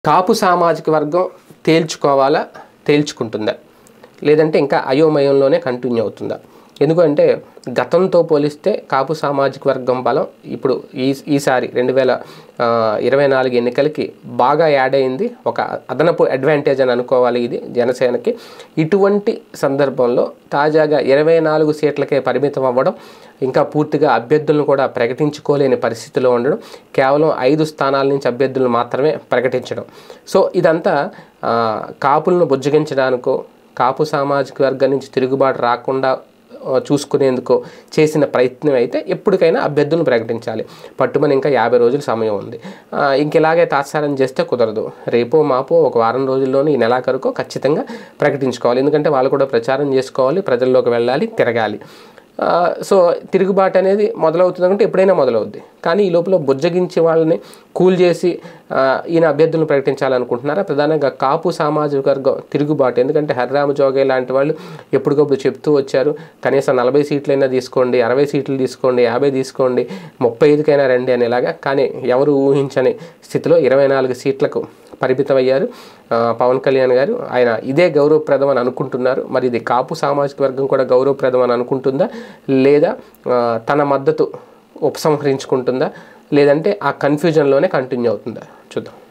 కాపు సామాజిక వర్గం తేల్చుకోవాలా, తేల్చుకుంటుందా, లేదంటే ఇంకా అయోమయంలోనే కంటిన్యూ అవుతుందా? ఎందుకంటే గతంతో పోలిస్తే కాపు సామాజిక వర్గం బలం ఇప్పుడు ఈసారి 2024 ఎన్నికలకి బాగా యాడ్ అయింది. ఒక అదనపు అడ్వాంటేజ్ అని అనుకోవాలి ఇది జనసేనకి. ఇటువంటి సందర్భంలో తాజాగా 24 సీట్లకే పరిమితం అవ్వడం, ఇంకా పూర్తిగా అభ్యర్థులను కూడా ప్రకటించుకోలేని పరిస్థితిలో ఉండడం, కేవలం 5 స్థానాల నుంచి అభ్యర్థులను మాత్రమే ప్రకటించడం. సో ఇదంతా కాపులను బుజ్జగించడానికో, కాపు సామాజిక వర్గం నుంచి తిరుగుబాటు రాకుండా చూసుకునేందుకు చేసిన ప్రయత్నం అయితే ఎప్పటికైనా అభ్యర్థులను ప్రకటించాలి. పట్టుమని ఇంకా 50 రోజుల సమయం ఉంది. ఇంకెలాగే తాత్సారం చేస్తే కుదరదు. రేపో మాపో ఒక వారం రోజుల్లోనే ఈ నెలాఖరుకో ఖచ్చితంగా ప్రకటించుకోవాలి. ఎందుకంటే వాళ్ళు కూడా ప్రచారం చేసుకోవాలి, ప్రజల్లోకి వెళ్ళాలి, తిరగాలి. సో తిరుగుబాటు అనేది మొదలవుతుందంటే ఎప్పుడైనా మొదలవుద్ది. కానీ ఈ లోపల బుజ్జగించి వాళ్ళని కూల్ చేసి ఈయన అభ్యర్థులను ప్రకటించాలనుకుంటున్నారా? ప్రధానంగా కాపు సామాజిక వర్గం తిరుగుబాటు. ఎందుకంటే హరిరామ జోగే లాంటి వాళ్ళు ఎప్పటికప్పుడు చెప్తూ వచ్చారు, కనీసం 40 సీట్లైనా తీసుకోండి, 60 సీట్లు తీసుకోండి, 50 తీసుకోండి, 35కైనా రండి అనేలాగా. కానీ ఎవరు ఊహించని స్థితిలో 24 సీట్లకు పరిమితమయ్యారు పవన్ కళ్యాణ్ గారు. ఆయన ఇదే గౌరవప్రదం అని అనుకుంటున్నారు. మరి ఇది కాపు సామాజిక వర్గం కూడా గౌరవప్రదం అని అనుకుంటుందా, లేదా తన మద్దతు ఉపసంహరించుకుంటుందా, లేదంటే ఆ కన్ఫ్యూజన్లోనే కంటిన్యూ అవుతుందా? చూద్దాం.